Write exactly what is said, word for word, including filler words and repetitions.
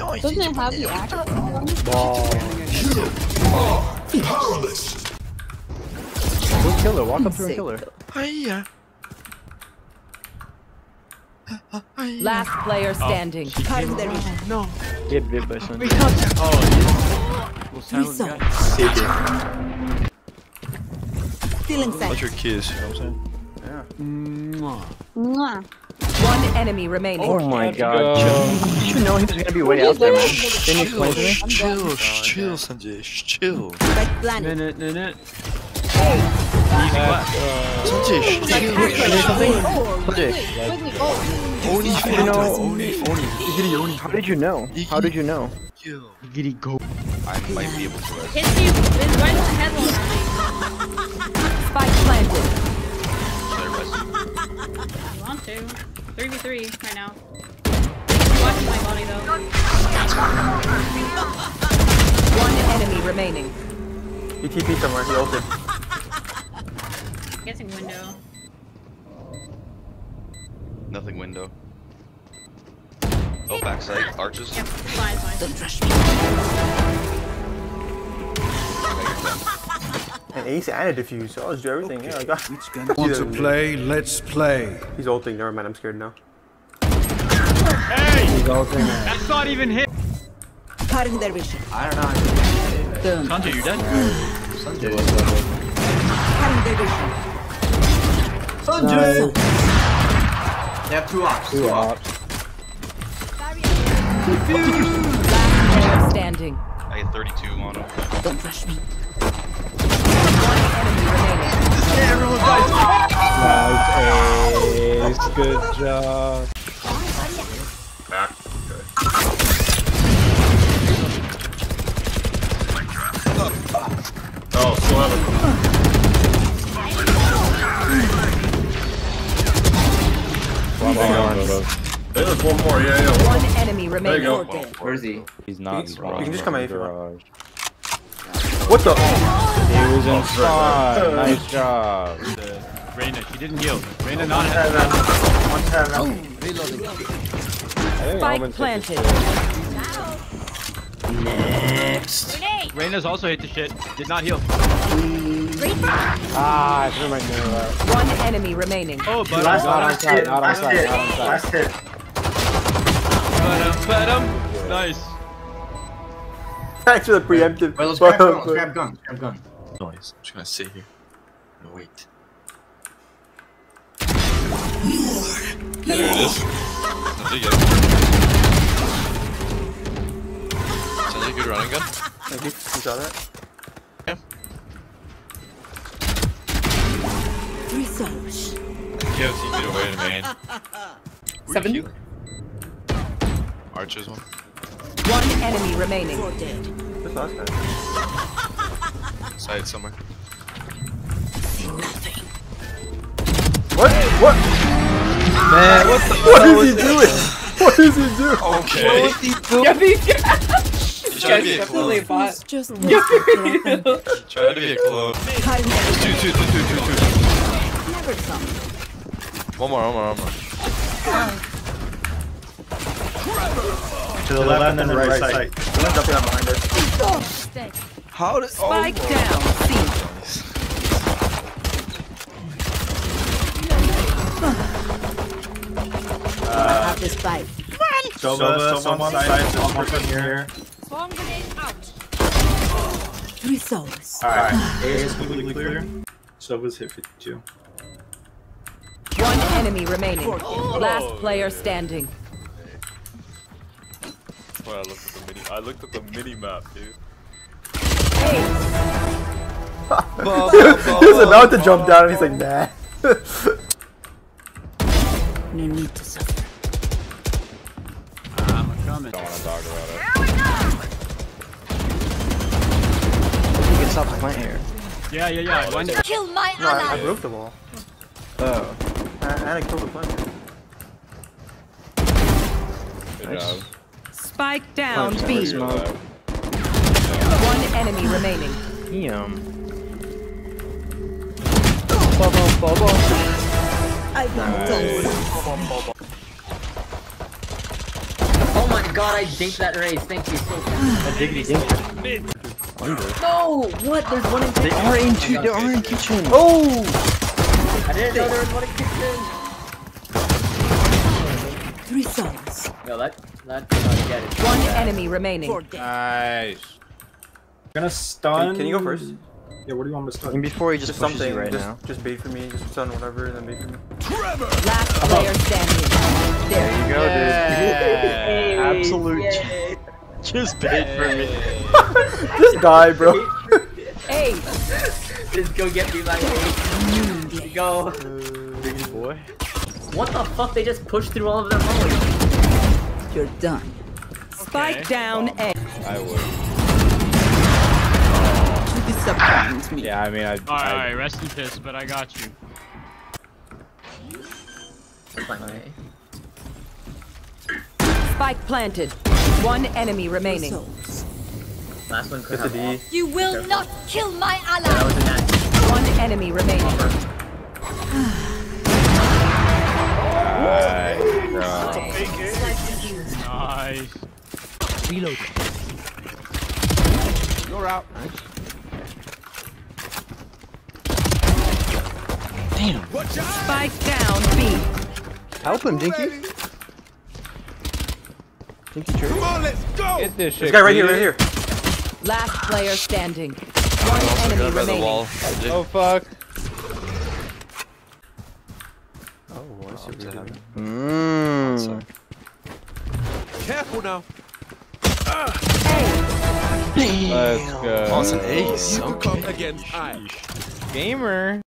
Doesn't it have the action? Powerless. Go kill her, walk up to her and kill her. Hiya. Last player standing. Oh, no. Get bit by something. Oh, Result. Stealing what's sex. your kiss? You know what I'm saying? Mwah. One enemy remaining. Oh my god. Did you know he was gonna be way out there, man? Didn't you explain to me? Chill, chill, Sanjay, chill. Red planet. Minute, minute. Sanjay, chill. Sanjay, Oni, you know, Oni, Oni. how did you know? How did you know? Chill. Giddy go. I might be able to rest. Hit you in right in the head one. Spike planted. Should I rest? You want to. three v three right now. Watching my body though. One enemy remaining. He T P somewhere, he ulted. Guessing window. Nothing window. Oh, backside, arches. Yep, fine, fine. An ace and a diffuse, so I'll just do everything. Okay. Yeah, I got Want to play? Let's play. He's ulting, never mind, I'm scared now. Hey! He's ulting. That's not even hit. Cutting their vision. I don't know. Sanjay, you dead? Sanjay. Cutting their vision. Sanjay! They have two ops. Two ops. Last player standing. I get thirty-two on him. Don't rush me. One enemy remaining. Everyone dies. Nice ace, good job. Back. Oh, still have it. There's one more, yeah, yeah. One enemy remaining. There you go. Where is he? He's not. He's You wrong. can just come out if you want. What the? He was inside. Nice job. Reyna, she didn't heal. Reyna not had Spike planted. Next. Reyna's also hit the shit. Did not heal. Ah, I threw my new out. One enemy remaining. Oh, but Last, Not on last side, hit. not on Last side, hit. not on side. Last hit. But him. Nice. Thanks for the preemptive. Wait, let's grab gun. Let's grab gun. Let's grab gun. Noise. I'm just gonna sit here and wait. There it is. Sanjay, good. Sanjay, good running gun. Thank you. You saw that? Yeah. Results. Yeah, see, get away in a man. Seven. Arches one. One enemy remaining. Four dead. This last guy. Side somewhere. See nothing. What? What? Man, what the What is he doing? What is he doing? Okay. He's trying to be a clone. Who's just Trying to be a clone. cutting their Two, two, two, two, two, two. Never some. One more, one more, one more. To the left and then right side. Someone's jumping out behind us. How did? Spike down. C. Have this fight. Sova, someone side, one person here. Swarm grenade out. Results. Alright, A is completely clear. Sova's hit fifty-two. One enemy remaining. Last player standing. Well, I looked at the mini. I looked at the mini map, dude. He was about to jump down and he's like, nah. No need to suffer. I'm coming. Don't want to talk about it. You can stop the plant here. Yeah, yeah, yeah. One. Kill my No, I, I ally. broke the wall. Oh. And I killed the plant. Good Nice. job. Spike down. B. Smoke. One enemy remaining. Yum. Bubble, bubble. I want those. Oh my god, I dinked that race. Thank you so much. That diggity dink. No! What? There's one in kitchen. They are in two. They are in kitchen. Oh! I didn't know there was one in kitchen. Three souls. Yo, that that uh, get it. One enemy remaining. Four dead. Nice. Gonna stun. Can, can you go first? Yeah, what do you want me to stun? And before he just, Just pushes something. you right just, now. just bait for me. Just stun whatever, and then bait for me. Last player standing. There you go, Hey, dude. Absolute. yay. Just bait for me. Just die, bro. Hey, Just go get me my ace. Go. Big boy. What the fuck? They just pushed through all of their mollies. You're done. spike down A. I would. You disappoint me. Yeah, I mean, I. Alright, I alright, rest in peace, but I got you. Like my Spike planted. One enemy remaining. Souls. last one could It's a have. D. You will not kill my That ally. was in that. One enemy remaining. Nice. Reload. You're out. Damn. Spike down B. Help him, Dinky. Dinky true. Come on, let's go. Get this shit. This guy right here, kid. right here. Last player standing. One enemy remaining. Oh fuck. Oh, I see what you're doing. Mmm. Careful now. Let's go. Oh, it's an ace. You Okay. come against I. Gamer.